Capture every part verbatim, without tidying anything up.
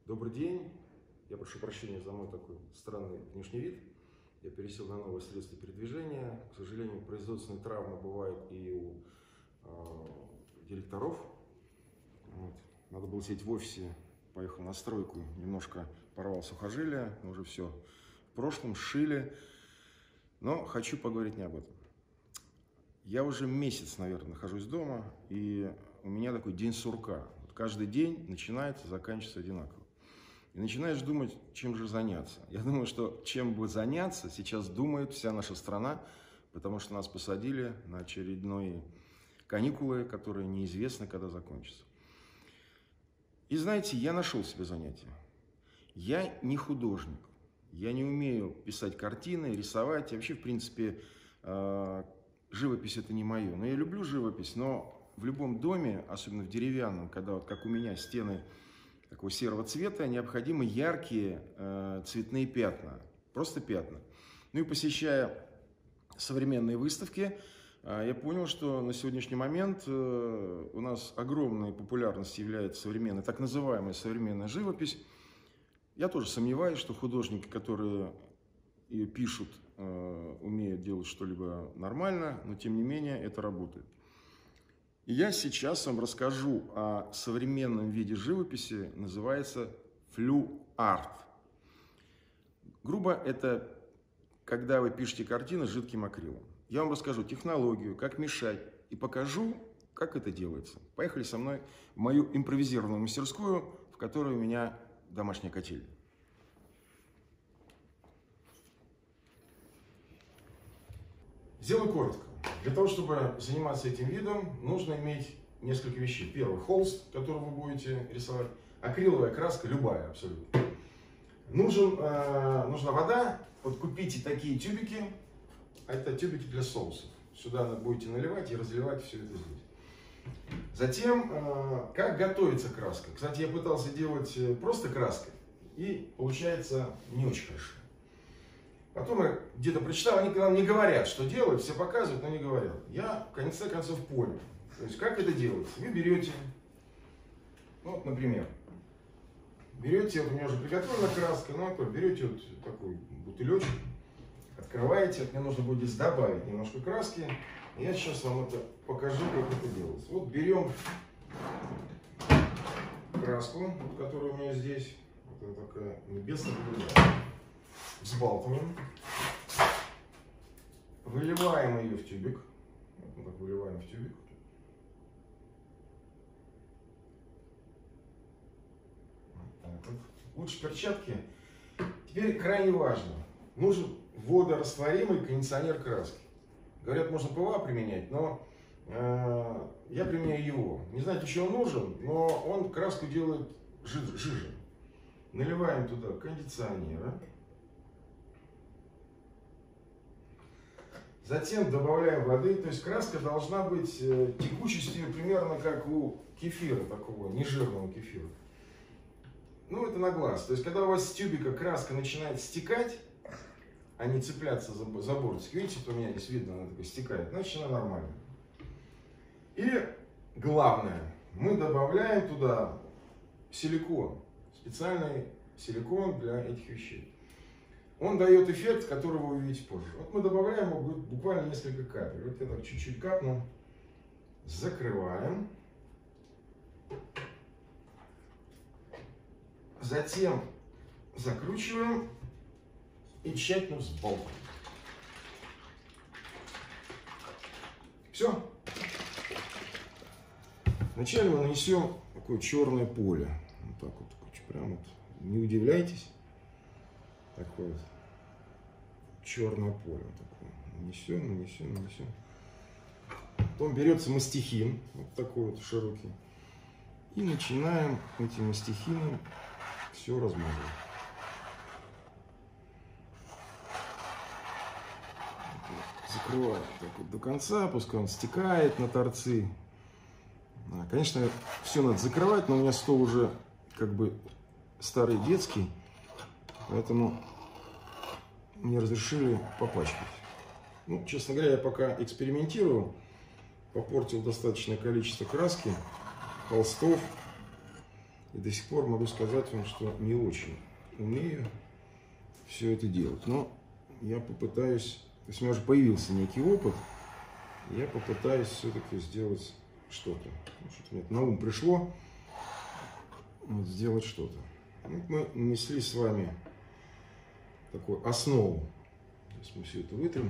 Добрый день. Я прошу прощения за мой такой странный внешний вид. Я пересел на новое средство передвижения. К сожалению, производственные травмы бывают и у э, директоров. Вот. Надо было сидеть в офисе, поехал на стройку, немножко порвал сухожилие, но уже все в прошлом, сшили. Но хочу поговорить не об этом. Я уже месяц, наверное, нахожусь дома, и у меня такой день сурка. Вот каждый день начинается, заканчивается одинаково. И начинаешь думать, чем же заняться. Я думаю, что чем бы заняться, сейчас думает вся наша страна, потому что нас посадили на очередные каникулы, которые неизвестно, когда закончатся. И знаете, я нашел себе занятие. Я не художник, я не умею писать картины, рисовать. Вообще, в принципе, живопись это не мое. Но я люблю живопись, но в любом доме, особенно в деревянном, когда вот как у меня стены такого серого цвета, необходимы яркие э, цветные пятна, просто пятна. Ну и посещая современные выставки, э, я понял, что на сегодняшний момент э, у нас огромной популярностью является современная, так называемая современная живопись. Я тоже сомневаюсь, что художники, которые ее пишут, э, умеют делать что-либо нормально, но тем не менее это работает. И я сейчас вам расскажу о современном виде живописи, называется флю-арт. Грубо это когда вы пишете картины жидким акрилом. Я вам расскажу технологию, как мешать, и покажу, как это делается. Поехали со мной в мою импровизированную мастерскую, в которой у меня домашняя котельня. Сделаю коротко. Для того, чтобы заниматься этим видом, нужно иметь несколько вещей. Первый – холст, который вы будете рисовать. Акриловая краска, любая абсолютно. Нужен, э, нужна вода. Вот купите такие тюбики. Это тюбики для соусов. Сюда будете наливать и разливать все это здесь. Затем, э, как готовится краска. Кстати, я пытался делать просто краской. И получается не очень хорошо. Потом я где-то прочитал, они нам не говорят, что делать, все показывают, но не говорят. Я в конце концов понял. То есть, как это делается? Вы берете, ну, вот, например, берете, вот у меня уже приготовлена краска, ну, вот, берете вот такой бутылечек, открываете, вот, мне нужно будет здесь добавить немножко краски. И я сейчас вам это покажу, как это делается. Вот берем краску, вот, которая у меня здесь, вот она такая небесно-голубая. Взбалтываем, выливаем ее в тюбик, вот мы так выливаем в тюбик, вот так вот. Лучше перчатки. Теперь крайне важно, нужен водорастворимый кондиционер краски. Говорят, можно ПВА применять, но э, я применяю его. Не знаю, для чего он нужен, но он краску делает жиже. Наливаем туда кондиционера. Затем добавляем воды, то есть краска должна быть текучестью примерно как у кефира, такого нежирного кефира. Ну, это на глаз. То есть, когда у вас с тюбика краска начинает стекать, а не цепляться за, за бортик, видите, вот у меня здесь видно, она такой стекает, значит, она нормальная. И главное, мы добавляем туда силикон, специальный силикон для этих вещей. Он дает эффект, который вы увидите позже. Вот мы добавляем его буквально несколько капель. Вот я так чуть-чуть капну. Закрываем. Затем закручиваем и тщательно взбалтываем. Все. Вначале мы нанесем такое черное поле. Вот так вот. Прям вот. Не удивляйтесь. Такое вот черное поле. Такое. Нанесем, нанесем, нанесем. Потом берется мастихин, вот такой вот широкий. И начинаем этим мастихином все размазывать. Закрываем так вот до конца, пускай он стекает на торцы. Конечно, все надо закрывать, но у меня стол уже как бы старый детский. Поэтому мне разрешили попачкать. Ну, честно говоря, я пока экспериментирую. Попортил достаточное количество краски, холстов. И до сих пор могу сказать вам, что не очень умею все это делать. Но я попытаюсь, то есть у меня уже появился некий опыт, я попытаюсь все-таки сделать что-то. Что-то мне на ум пришло, вот, сделать что-то. Вот мы нанесли с вами такую основу. То есть мы все это вытрем.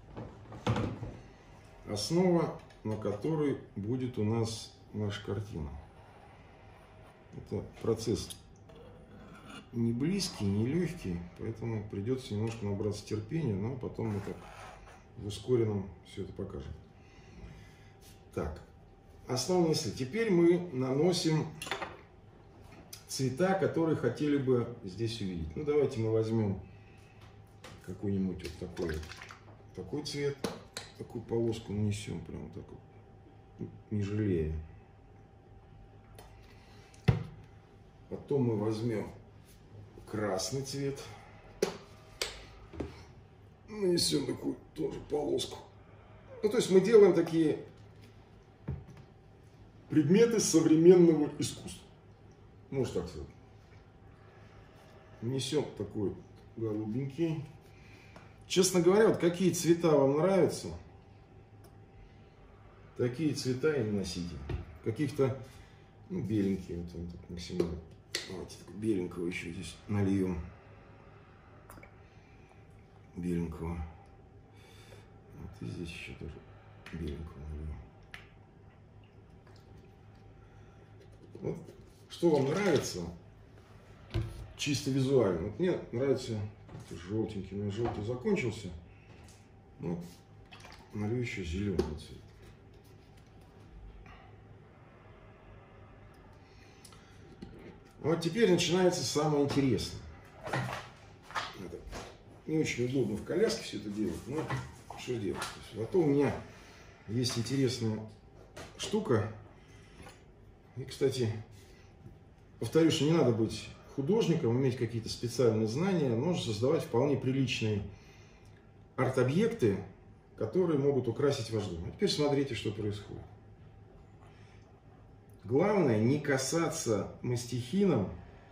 Основа, на которой будет у нас наша картина. Это процесс не близкий, не легкий, поэтому придется немножко набраться терпения, но потом мы так в ускоренном все это покажем. Так, основа мысли. Теперь мы наносим цвета, которые хотели бы здесь увидеть. Ну, давайте мы возьмем какой-нибудь вот такой вот, такой цвет, такую полоску нанесем, прям вот так вот, не жалея. Потом мы возьмем красный цвет, нанесем такую тоже полоску. Ну, то есть мы делаем такие предметы современного искусства. Может так сказать. Нанесем такой голубенький. Честно говоря, вот какие цвета вам нравятся, такие цвета и наносите. Каких-то, ну, беленькие, вот он так максимально. Давайте беленького еще здесь нальем. Беленького. Вот и здесь еще тоже беленького нальем. Вот. Что вам нравится чисто визуально? Вот мне нравится желтенький, у меня желтый закончился. Ну, налью еще зеленый цвет. Вот теперь начинается самое интересное. Это не очень удобно в коляске все это делать, но что делать? Зато у меня есть интересная штука. И, кстати, повторюсь, что не надо быть художником, иметь какие-то специальные знания, можно создавать вполне приличные арт-объекты, которые могут украсить ваш дом. А теперь смотрите, что происходит. Главное не касаться мастихином,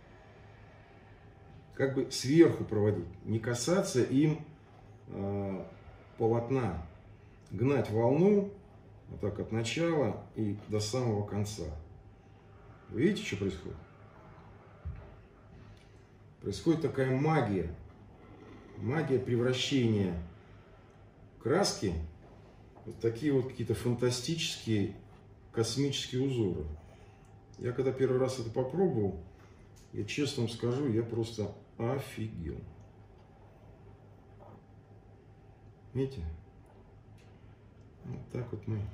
как бы сверху проводить, не касаться им э, полотна, гнать волну вот так от начала и до самого конца. Вы видите, что происходит? Происходит такая магия, магия превращения краски в такие вот какие-то фантастические космические узоры. Я когда первый раз это попробовал, я честно вам скажу, я просто офигел. Видите? Вот так вот мы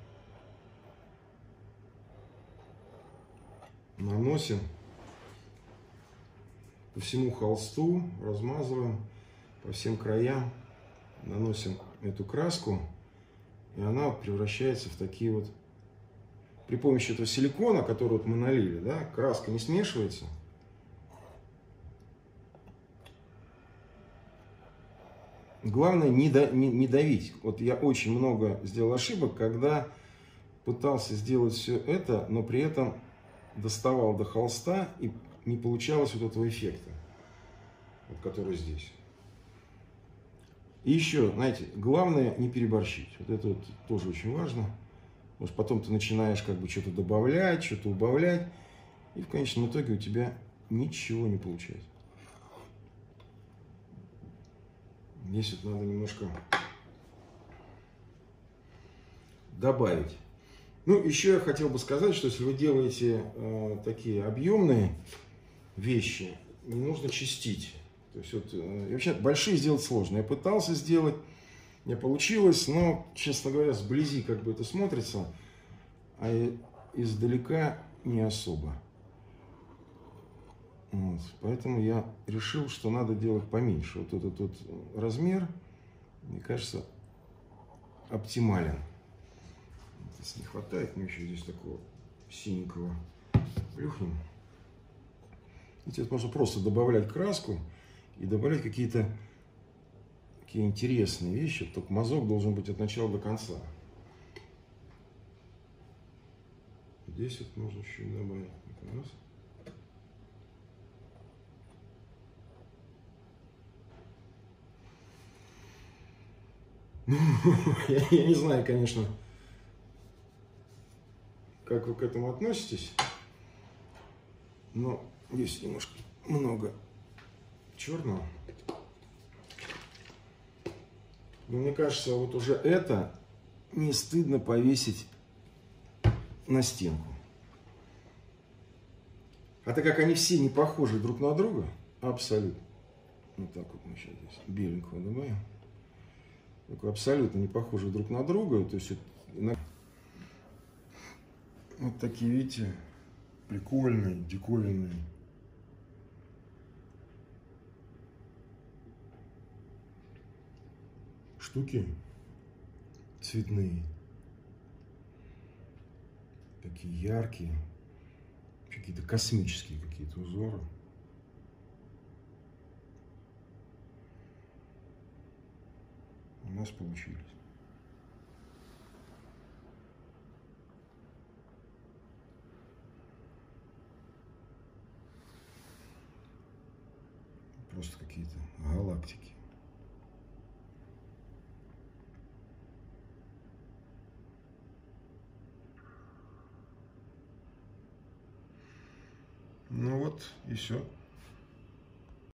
наносим по всему холсту, размазываем по всем краям, наносим эту краску, и она превращается в такие вот, при помощи этого силикона, который вот мы налили, да, краска не смешивается. Главное не, до, не, не давить. Вот я очень много сделал ошибок, когда пытался сделать все это, но при этом доставал до холста и не получалось вот этого эффекта, вот, который здесь. И еще, знаете, главное не переборщить. Вот это вот тоже очень важно. Потому что потом ты начинаешь как бы что-то добавлять, что-то убавлять, и в конечном итоге у тебя ничего не получается. Здесь вот надо немножко добавить. Ну, еще я хотел бы сказать, что если вы делаете э, такие объемные вещи, не нужно чистить. То есть вот, э, вообще большие сделать сложно. Я пытался сделать, не получилось, но, честно говоря, сблизи как бы это смотрится, а издалека не особо. Вот. Поэтому я решил, что надо делать поменьше. Вот этот вот размер, мне кажется, оптимален. Если не хватает, мы еще здесь такого синенького плюхнем. Видите, можно просто добавлять краску и добавлять какие-то такие интересные вещи. Только мазок должен быть от начала до конца. Здесь вот можно еще добавить. Раз. Ну, я, я не знаю, конечно, как вы к этому относитесь, но здесь немножко много черного. Но мне кажется, вот уже это не стыдно повесить на стенку. А так как они все не похожи друг на друга, абсолютно. Вот так вот мы сейчас здесь беленького добавим. Абсолютно не похожи друг на друга. То есть вот, вот такие, видите, прикольные, диковинные. Штуки цветные. Такие яркие. Какие-то космические какие-то узоры. У нас получились. Просто какие-то галактики. Ну вот и все.